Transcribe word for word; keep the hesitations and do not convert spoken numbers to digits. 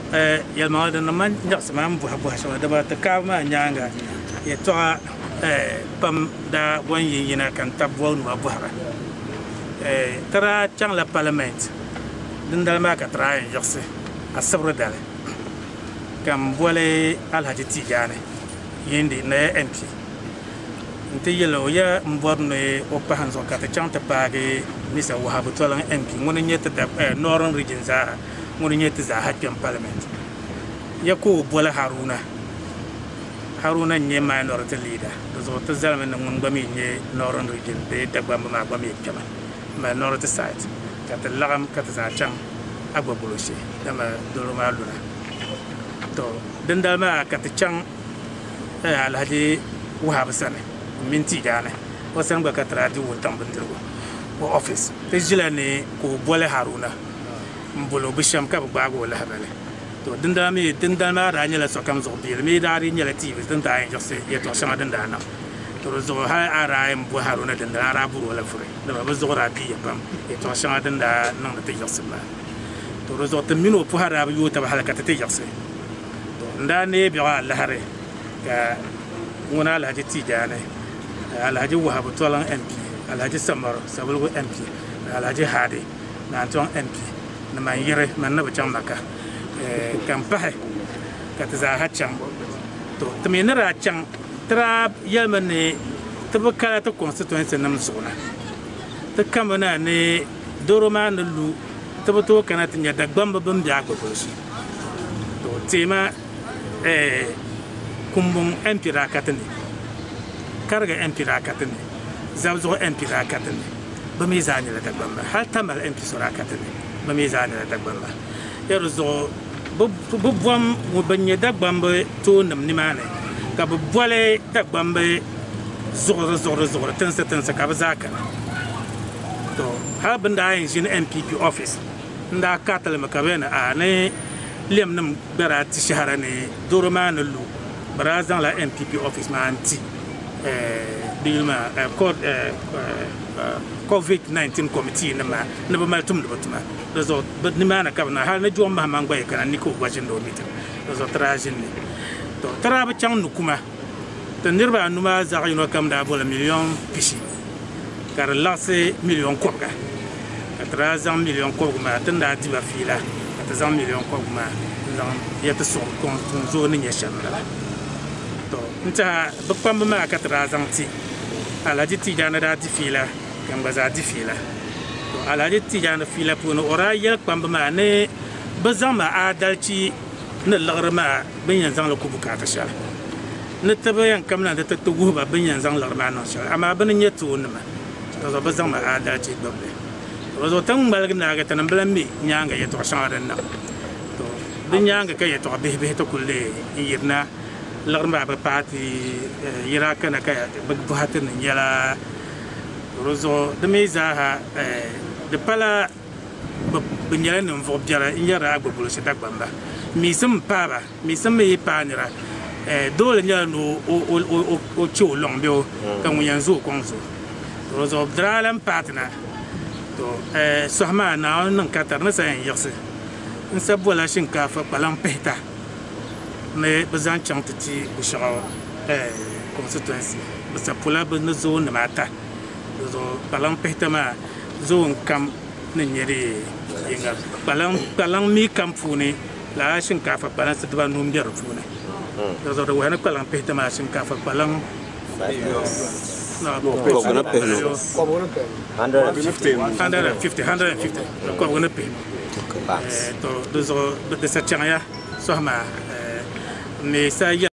eh yelma da man nyax ma mbu habu hasho da ba ta ka ma nyanga ya to eh pam da wan yin yana kan tabwa nu abu hara eh tara chang la parliament din dal ma ka tra yin yoxse asabra dal kam bole alhaji tijane yindi na M P nte yelo ya mborne o pahanzo ka ta chang ta paage misa wahabu tolan M P ngone nyeta da northern region za ngone nyeta za hakkan parliament ya ko bola haruna haruna nye minority leader to zo to zalme na ngon bami nye northern region be da bamba ma bami kama minority side ka ta lagam ka ta za chang agba boloshi dama dolo ma luna to dindal ma ka ta chang alhaji wahabu sane minti jane wasan ba ka tradi wo tambindirgo wo office te jilane ko bole haruna mbolo bisham ka ba go la habale to dinda mi dinda ma ra nyala so kam zo bil mi dari nyala T V dinda ay joxe ye to sama dinda na to zo ha ara em bo haruna dinda ara bu wala fure da ba zo ra bi pam ye to sama dinda nan da te joxe ma to zo te mino po hara ba yu ta halaka te joxe to nda ne bi wa la hare ka ngona la ji ti jane alhaji wahabu tolan M P alhaji samar sabulgo M P alhaji hadi na ton M P na man yire man na bacang maka eh kan pahe ka ta za hacang to to me na ra cang tra yalmane to baka to constituency nam sona to kamana ne doroma na lu to to kana tinya da gbamba bam biya ko shi to tema eh kumbung M P ra katani karga M P ra katani zabzo M P ra katani bami zani la dagbamba hal tamal M P sura katani bami zani la dagbamba yerzo bu bom mo banye dagbamba to nam ni mane ka bu bole dagbamba zoro zoro zoro tansa tansa ka bazaka to ha banda yin jin M P P office nda katal makabena a ne lem nam bara ti shahara ne doroma na lu barazan la M P P office ma anti Dilma COVID nineteen committee na ma na ba maltum do batuma rezo bad ni mana kabna hal na jom ma mangba kana ni ko gwajin do mita rezo trajin ni to traba chang nukuma to nirba numa za yino kam da bola million pishi kar lase million kopga trazan million kopga tanda diba fila trazan million kopga zan yata so kon zo ni nyeshamla to nta bakpamba ma ka trazan ti alaji ti jana da ti fila kan baza ti fila to alaji ti jana fila puno ora yel kpamba ma ne bazan ma adalci na lagrama bin yanzan la kubuka ta sha ne tabayan kamna da ta tugu ba bin yanzan lagrama no sha amma bin yeto ne ma to zo bazan ma adalci doble to zo tan malgna ga tan blambi nyanga yeto sha da na to bin nyanga ka yeto be be to kulle yirna larma ba parti yira kana kaya bagbuhatin yala rozo de meza ha de pala binyala nim vo biara yara agbobulu se dagbamba mi sim paba mi sim me panira dole nyala no o o o cho longbeo kan yanzu konzo rozo dralam partner to sohma na nan katar na sayan yakse in sabola shinkafa balan pehta mais bazan chang titi ushaw eh constituency basa pula ben zone mata zo balang pehtama zone kam nyeri yinga balang balang mi kam funi la shinkafa balang sadba num jar funi zo do wana balang pehtama shinkafa balang no ko gonna pay no one fifty one fifty ko gonna pay eh to do zo de sa changa so ma mais ça